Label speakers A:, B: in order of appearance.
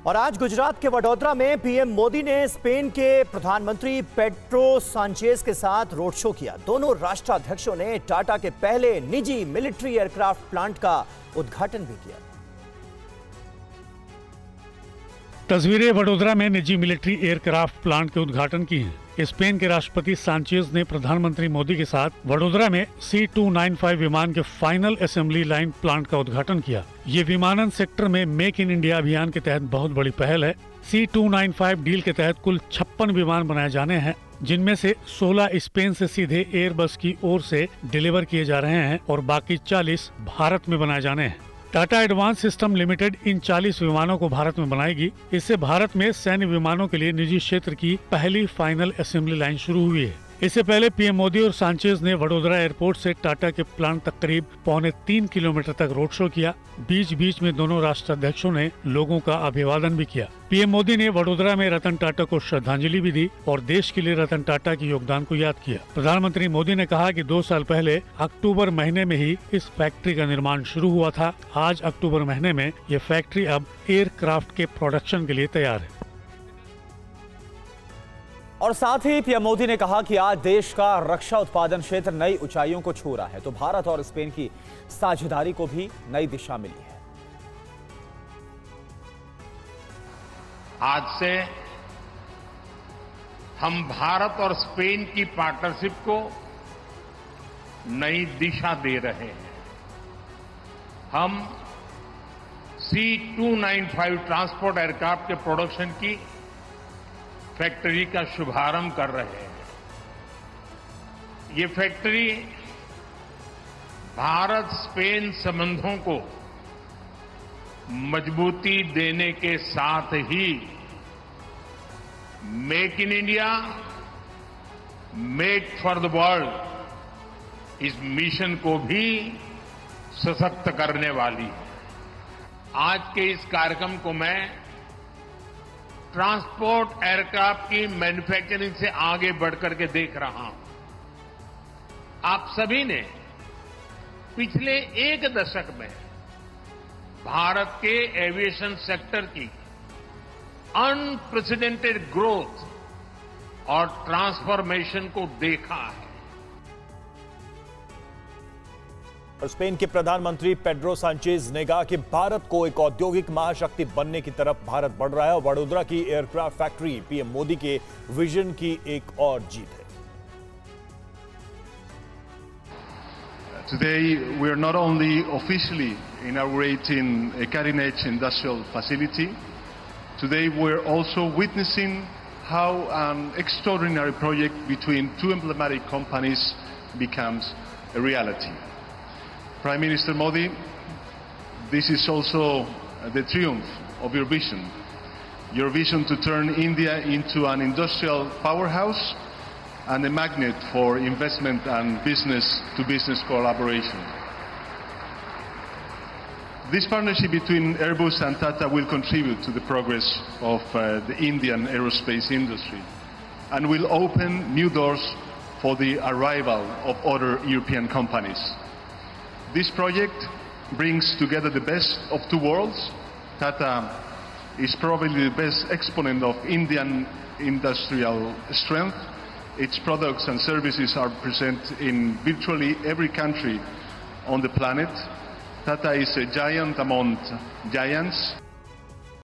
A: और आज गुजरात के वडोदरा में पीएम मोदी ने स्पेन के प्रधानमंत्री पेड्रो सांचेज के साथ रोड शो किया। दोनों राष्ट्राध्यक्षों ने टाटा के पहले निजी मिलिट्री एयरक्राफ्ट प्लांट का उद्घाटन भी किया।
B: तस्वीरें वडोदरा में निजी मिलिट्री एयरक्राफ्ट प्लांट के उद्घाटन की हैं। स्पेन के राष्ट्रपति सांचेज ने प्रधानमंत्री मोदी के साथ वडोदरा में C-295 विमान के फाइनल असेंबली लाइन प्लांट का उद्घाटन किया। ये विमानन सेक्टर में मेक इन इंडिया अभियान के तहत बहुत बड़ी पहल है। C-295 डील के तहत कुल 56 विमान बनाए जाने हैं, जिनमें से 16 स्पेन से सीधे एयरबस की ओर से डिलीवर किए जा रहे हैं और बाकी 40 भारत में बनाए जाने हैं। टाटा एडवांस सिस्टम लिमिटेड इन 40 विमानों को भारत में बनाएगी। इससे भारत में सैन्य विमानों के लिए निजी क्षेत्र की पहली फाइनल असेंबली लाइन शुरू हुई है। इससे पहले पीएम मोदी और सांचेज ने वडोदरा एयरपोर्ट से टाटा के प्लांट तक करीब 3.25 किलोमीटर तक रोड शो किया। बीच बीच में दोनों राष्ट्राध्यक्षों ने लोगों का अभिवादन भी किया। पीएम मोदी ने वडोदरा में रतन टाटा को श्रद्धांजलि भी दी और देश के लिए रतन टाटा के योगदान को याद किया। प्रधानमंत्री मोदी ने कहा कि 2 साल पहले अक्टूबर महीने में ही इस फैक्ट्री का निर्माण शुरू हुआ था। आज अक्टूबर महीने में ये फैक्ट्री अब एयरक्राफ्ट के प्रोडक्शन के लिए तैयार है।
A: और साथ ही पीएम मोदी ने कहा कि आज देश का रक्षा उत्पादन क्षेत्र नई ऊंचाइयों को छू रहा है, तो भारत और स्पेन की साझेदारी को भी नई दिशा मिली है।
C: आज से हम भारत और स्पेन की पार्टनरशिप को नई दिशा दे रहे हैं। हम C-295 ट्रांसपोर्ट एयरक्राफ्ट के प्रोडक्शन की फैक्ट्री का शुभारंभ कर रहे हैं। ये फैक्ट्री भारत स्पेन संबंधों को मजबूती देने के साथ ही make in India, make for the world इस मिशन को भी सशक्त करने वाली है। आज के इस कार्यक्रम को मैं ट्रांसपोर्ट एयरक्राफ्ट की मैन्युफैक्चरिंग से आगे बढ़कर के देख रहा हूं। आप सभी ने पिछले 1 दशक में भारत के एविएशन सेक्टर की अनप्रेसिडेंटेड ग्रोथ और ट्रांसफॉर्मेशन को देखा है।
A: और स्पेन के प्रधानमंत्री पेड्रो सांचेज ने कहा कि भारत को एक औद्योगिक महाशक्ति बनने की तरफ भारत बढ़ रहा है और वडोदरा की एयरक्राफ्ट फैक्ट्री पीएम मोदी के विजन की एक और जीत है।
D: Today we are not only officially inaugurating a cutting-edge industrial facility, today we are also witnessing how an extraordinary project between 2 emblematic companies becomes a reality. Prime Minister Modi, this is also the triumph of your vision to turn India into an industrial powerhouse and a magnet for investment and business-to-business collaboration. This partnership between Airbus and Tata will contribute to the progress of the Indian aerospace industry and will open new doors for the arrival of other European companies. This project brings together the best of 2 worlds. Tata is probably the best exponent of Indian industrial strength. Its products and services are present in virtually every country on the planet. Tata is a giant among giants.